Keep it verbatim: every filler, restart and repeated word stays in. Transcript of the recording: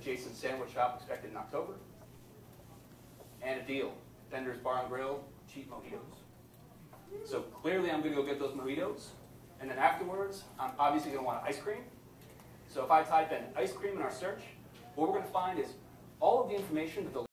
Jason's Sandwich Shop expected in October. And a deal. Fender's Bar and Grill, cheap mojitos. So clearly I'm going to go get those mojitos. And then afterwards, I'm obviously going to want ice cream. So if I type in ice cream in our search, what we're going to find is all of the information that the